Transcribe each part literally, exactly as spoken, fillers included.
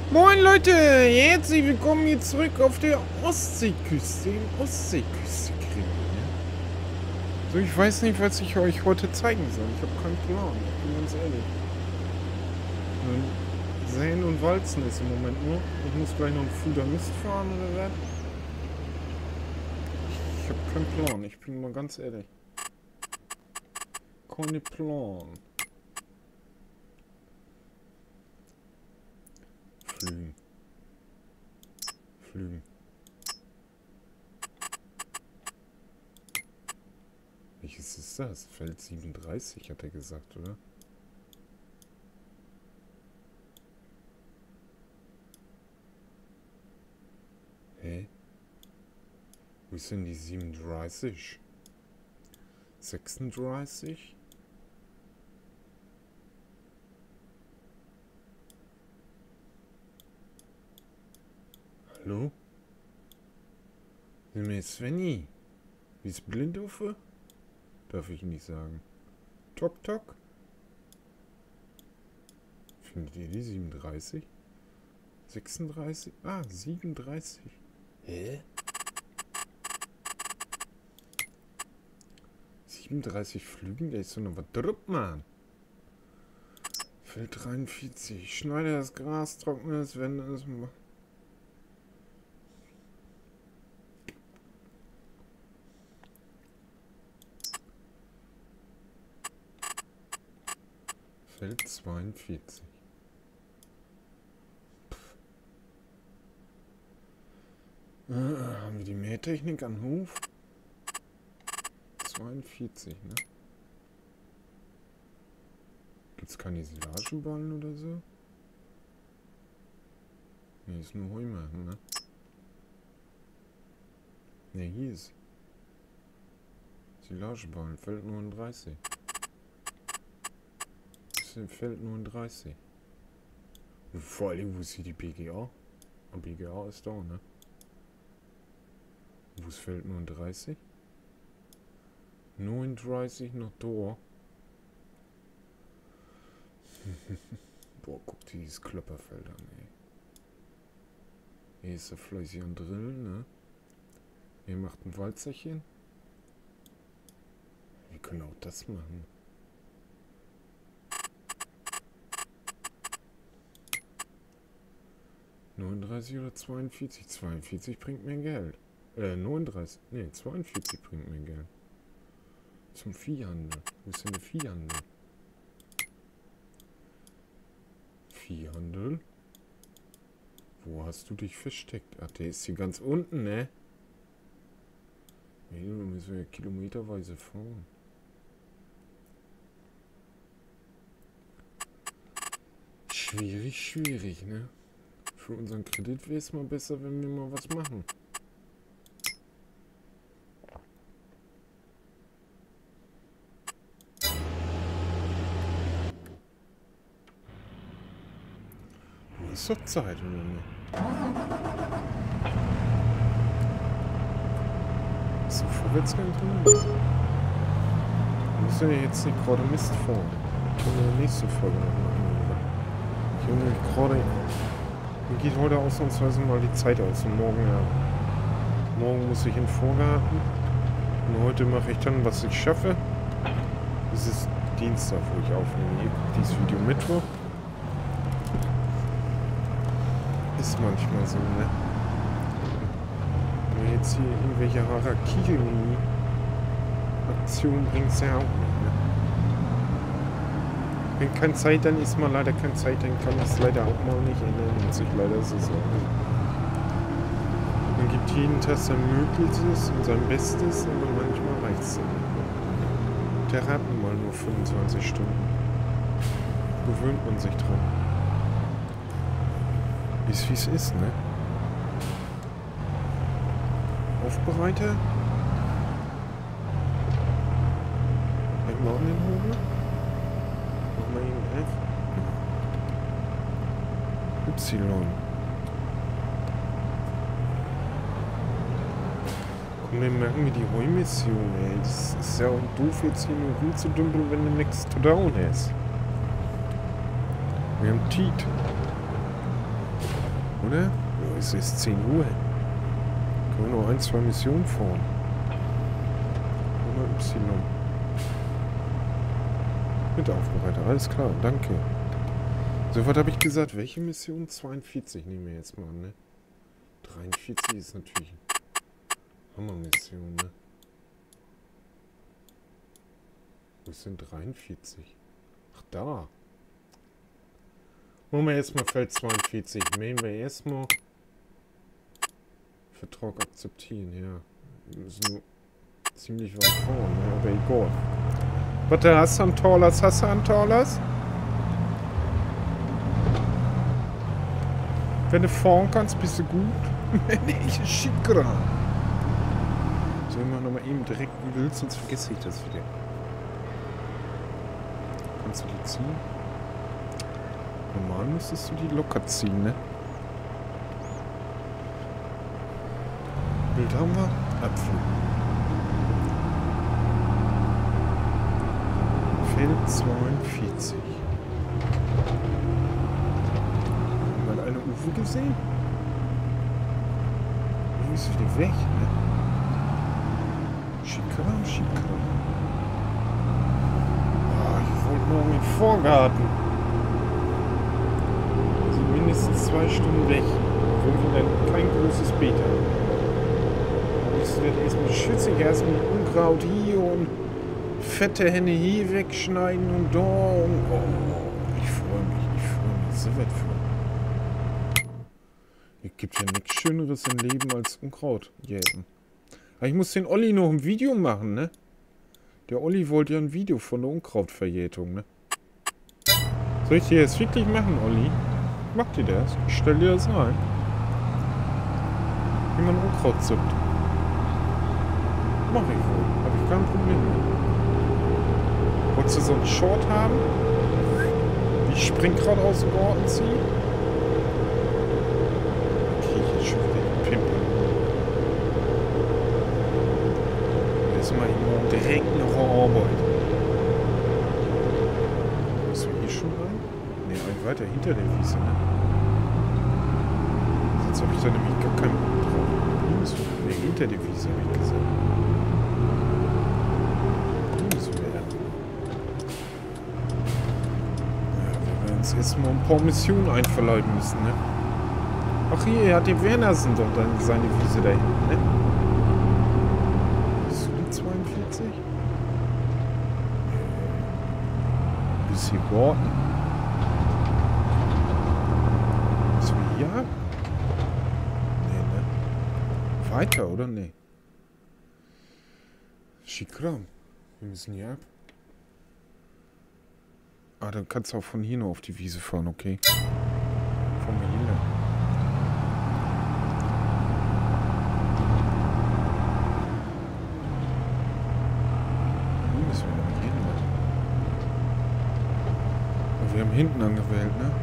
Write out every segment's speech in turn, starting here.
Moin Leute, herzlich willkommen hier zurück auf der Ostseeküste, in Ostseeküste kriegen, ne? So, ich weiß nicht, was ich euch heute zeigen soll. Ich habe keinen Plan, ich bin ganz ehrlich. Ähm, Säen und Walzen ist im Moment nur. Ich muss gleich noch einen Fuder Mist fahren oder was? Ich habe keinen Plan, ich bin mal ganz ehrlich. Keine Plan. Flügen. Flügen. Welches ist das? Feld siebenunddreißig, hat er gesagt, oder? Hä? Wo ist denn die siebenunddreißig? sechsunddreißig? Hallo? Sind wir Svenny? Wie ist Blindhofe? Darf ich nicht sagen. Tok Tok? Findet ihr die siebenunddreißig? sechsunddreißig? Ah, siebenunddreißig. Hä? siebenunddreißig Flügen? Der ist so noch was drupp, Mann. Feld dreiundvierzig. Schneide das Gras, trockne es, wende es. Feld zweiundvierzig. Äh, haben wir die Mähtechnik an Hof? zweiundvierzig, ne? Gibt es keine Silagenballen oder so? Ne, ist nur Heumer, ne? Ne, hier ist Silageballen, Feld neununddreißig. Feld neununddreißig. Und vor allem, wo ist hier die B G A? Und B G A ist da, ne? Wo ist Feld neununddreißig? neununddreißig noch da. Boah, guck dir dieses Klopperfeld an, ey. Hier ist er fleißig am Drillen, ne? Hier macht ein Walzerchen. Wir können auch das machen. neununddreißig oder zweiundvierzig? zweiundvierzig bringt mir Geld. Äh, neununddreißig. Ne, zweiundvierzig bringt mir Geld. Zum Viehhandel. Wo ist denn der Viehhandel? Viehhandel? Wo hast du dich versteckt? Ach, der ist hier ganz unten, ne? Hier müssen wir kilometerweise fahren. Schwierig, schwierig, ne? Für unseren Kredit wäre es mal besser, wenn wir mal was machen. Wo ist doch Zeit, oder nicht? Ist ein Vorwärtsgang drin? Wir müssen ja jetzt nicht gerade Mist fahren. Können wir in der nächsten Folge noch machen. Ich habe nämlich gerade... Mir geht heute ausnahmsweise mal die Zeit aus und morgen, ja. Morgen muss ich in den Vorgarten. Und heute mache ich dann, was ich schaffe. Es ist Dienstag, wo ich aufnehme. Ihr guckt dieses Video Mittwoch. Ist manchmal so, ne? Wenn jetzt hier irgendwelche Harakiri-Aktionen bringt es ja auch nicht, ne? Wenn keine Zeit, dann ist mal leider keine Zeit, dann kann ich es leider auch mal nicht ändern. Muss ich leider so sagen. Man gibt jeden Tag sein Möglichstes und sein Bestes, aber manchmal reicht es nicht. Der hat nun mal nur fünfundzwanzig Stunden. Gewöhnt man sich dran. Ist wie es ist, ne? Aufbereiter. Einmal an den Hobel. Y. Komm, wir merken wir die Heumission, ey. Das ist ja auch doof, jetzt hier nur rumzudümpeln, wenn du nichts zu down hast. Wir haben Tiet. Oder? Ja, es ist zehn Uhr. Können wir noch ein, zwei Missionen fahren. Oder Y. Mit Aufbereiter, alles klar, danke. So, was habe ich gesagt? Welche Mission? zweiundvierzig nehmen wir jetzt mal an, ne? dreiundvierzig ist natürlich Hammermission, ne? Wo sind dreiundvierzig? Ach, da. Machen wir erstmal Feld zweiundvierzig. Mähen wir erstmal. Vertrag akzeptieren, ja. Wir müssen nur ziemlich weit vorne, ne? Aber egal. Warte, hast du einen Torlas? Hast du einen Torlas? Wenn du fahren kannst, bist du gut. Ich schicke. So, wir machen nochmal eben direkt ein Bild, sonst vergesse ich das wieder. Kannst du die ziehen? Normal müsstest du die locker ziehen, ne? Bild haben wir. Apfel. Feld zweiundvierzig. Haben wir eine Uwe gesehen? Die ist wieder weg, ne? Schikram, Schikram. Oh, ich wollte morgen in den Vorgarten. Sind mindestens zwei Stunden weg. Obwohl wir dann kein großes Beet haben. Ich werde erstmal schützig, erstmal Unkraut hier und fette Henne hier wegschneiden und da und oh, ich freue mich, ich freue mich so weit für. Es gibt ja nichts Schöneres im Leben als Unkraut jäten. Aber ich muss den Olli noch ein Video machen, ne? Der Olli wollte ja ein Video von der Unkrautverjätung, ne? Soll ich dir das wirklich machen, Olli? Macht ihr das? Ich stell dir das ein. Wie man Unkraut zuppt. Mach ich wohl. Hab ich kein Problem mit. Wolltest du so einen Short haben? Wie ich Springkraut aus dem Garten ziehe? Okay, ich jetzt schon wieder den Pimpel. Jetzt mal hier direkt noch Arbeit. Müssen wir hier schon rein? Ne, ein weiter hinter der Wiese, ne? Sonst habe ich da nämlich gar keinen Bock drauf. Ne, hinter der Wiese habe ich gesagt. Jetzt mal ein paar Missionen einverleiben müssen, ne? Ach hier, er hat den Wernersen doch dann seine Wiese da hinten, ne? Bist du die zweiundvierzig? Bis hier warten. Müssen wir hier ab? Nee, ne? Weiter, oder? Nee. Schikram. Wir müssen hier ab. Ah, dann kannst du auch von hier noch auf die Wiese fahren, okay? Von hier. Hier müssen wir noch hin, ne? Aber wir haben hinten angewählt, ne?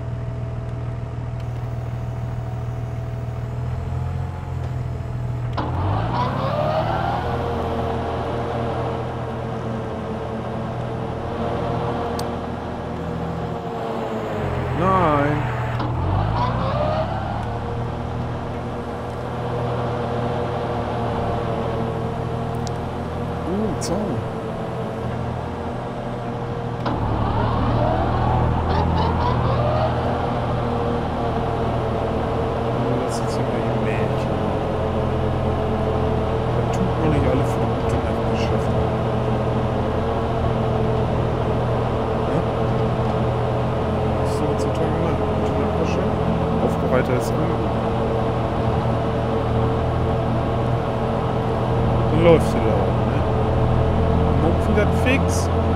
Läuft sie da auch, ne? Muck wieder fix.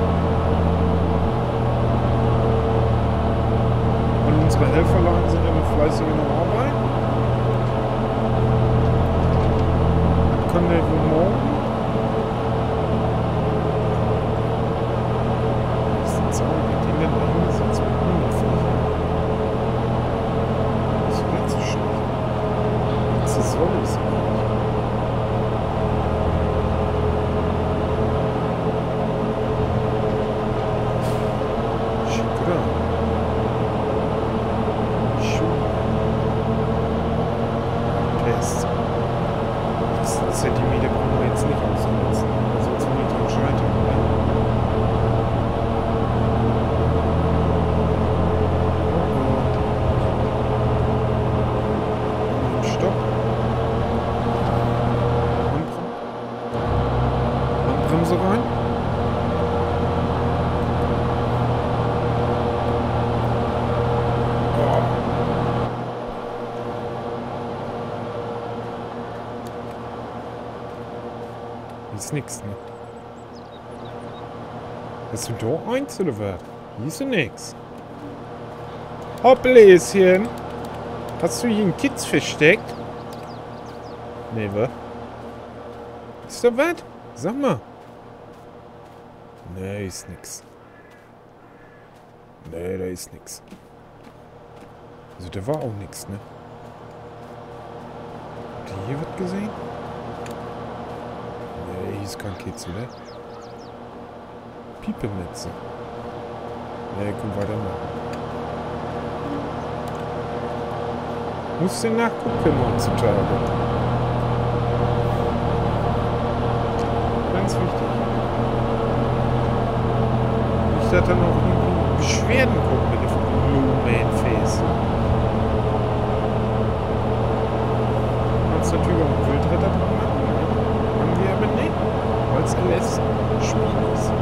Und unsere Helferlein sind ja mit fleißig in der Arbeit. Können wir wohl morgen? Was sind so, wie die denn da hingesetzt mit Hundertfläche? Das ist nicht so schlecht. Was soll das eigentlich? Zentimeter brauchen wir jetzt nicht ausnutzen. Sonst will ich dran scheitern, oder? Stopp. Handbremse rein. Ist nix, ne? Hast du da eins oder was? Hier ist ja nix. Hoppläschen! Hast du hier einen Kitz versteckt? Nee, was? Ist da was? Sag mal. Nee, ist nix. Nee, da ist nix. Also da war auch nix, ne? Habt ihr hier was gesehen? Nee, hier ist kein Kitz, oder? Piepemütze. Nee, komm weitermachen. Musst du nachgucken heutzutage. Ganz wichtig. Nicht, dass er noch irgendwie Beschwerden kommt mit dem Blue-Man-Face. Kannst natürlich auch einen Wildretter dran machen. Haben wir aber nicht. Weil es L S-Spiel ist.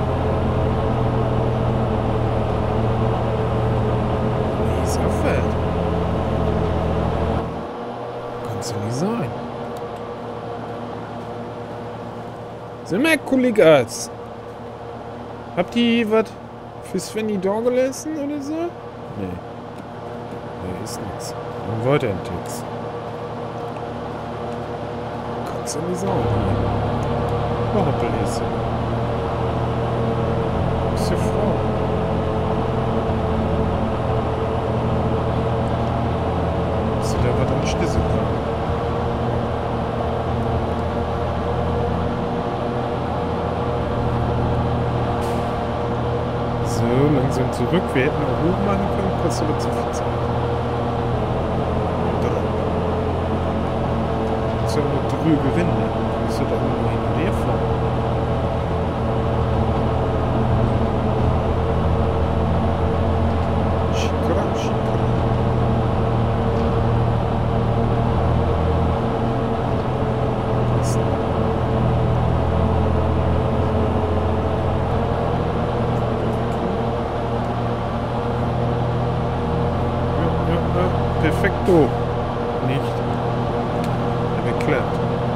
Wie ist er fett? Kann's ja nicht sein. Sind wir Kollegas? Habt ihr was für Svenny da gelassen oder so? Nee. Nee, ist nix. Dann weiter ein Text. Kannst ja nicht sagen. Noch ein Bläschen. Ist ja Frau. Ist da was am Schlüssel dran? So, langsam zurück. Wir hätten auch hoch machen können, kostet aber zu viel Zeit. Das ist ja eine drüge Rinde. Das ist ja da nur hin und her fahren. Schikra, schikra. Perfekto. Nicht. Ja, geklappt.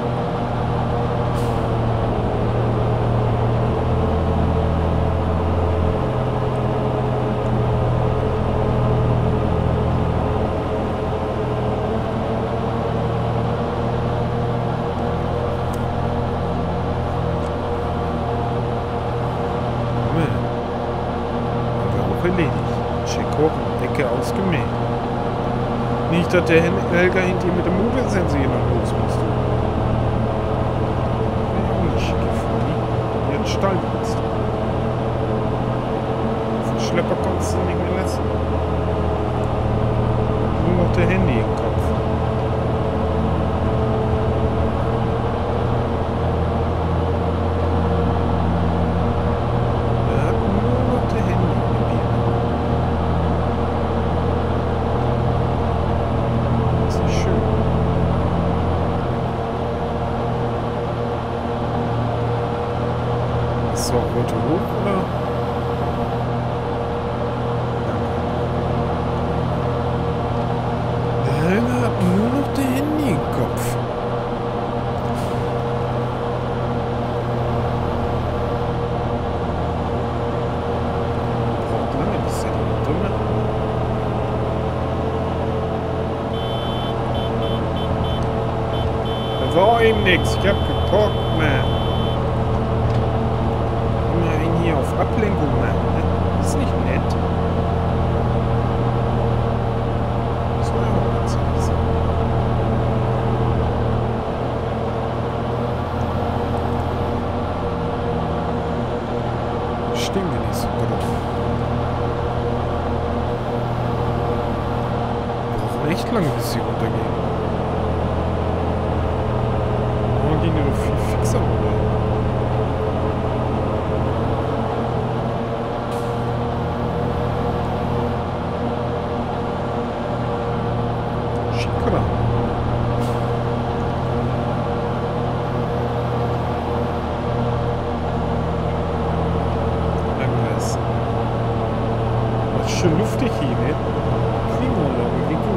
Erledigt. Check Ecke ausgemäht. Nicht, dass der Helga hinter ihm mit dem Mobilsensor hier noch los musste. Wäre auch nicht schick gefunden. Jetzt Stallplatz. Auf den Schlepper konntest du nicht mehr lassen. Nur noch der Handy im Kopf. Er hat nur noch der Handy im Bier. Das ist nicht schön. Ist doch heute hoch, oder? Er hat nur noch der Handy im Kopf. Braucht lange, bis er die drin hat. Da war ihm nix. Ich hab geguckt, man. Immer ihn hier auf Ablenkung machen, ne? Das ist nicht nett. Das war ja auch ganz easy. Stehen wir nicht so gut. Wir brauchen echt lange, bis sie runtergehen. Oh, gehen die doch viel fixer, oder? Schick, oder? Irgendwas. Das ist schön luftig hier, ne? Klimaanlage, wie gut.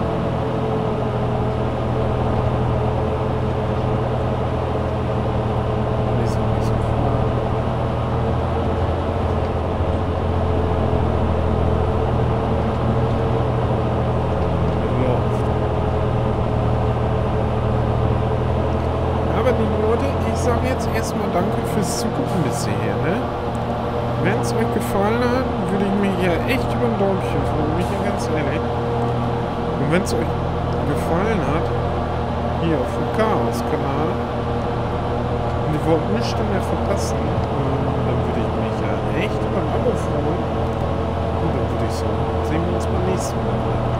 Erstmal danke fürs Zugucken bis hierher, ne? Wenn es euch gefallen hat, würde ich mich ja echt über ein Däumchen freuen, bin ich ja ganz ehrlich. Und wenn es euch gefallen hat, hier auf dem Chaos-Kanal, und ihr wollt nichts mehr verpassen, dann würde ich mich ja echt über ein Abo freuen. Und dann würde ich sagen, sehen wir uns beim nächsten Mal.